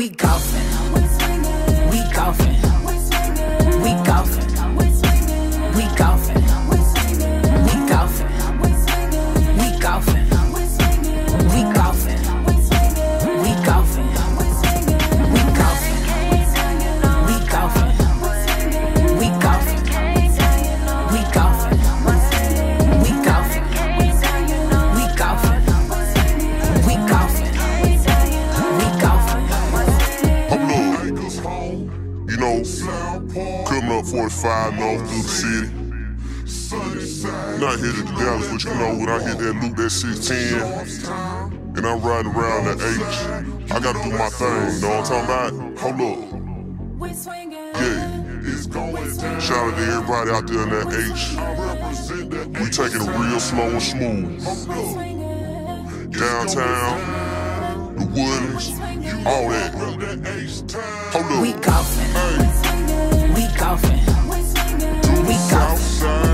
We golfin', we golfin', we golfin', we golfin', we golfin', we golfin', we golfin', we golfin', we golfin', we golfin', we golfin', we golfin', we golfin', we golfin', we golfin', we golfin'. You know, coming up 45 north through the city. Not here to Dallas, but you know, when I hit that loop, that 610, and I'm riding around that H, I gotta do my thing, you know what I'm talking about? Hold up. Yeah. Shout out to everybody out there in that H. We taking it real slow and smooth. Downtown, the Woodlands, all that. Hold up. We golfin', we golfin', we golfin'.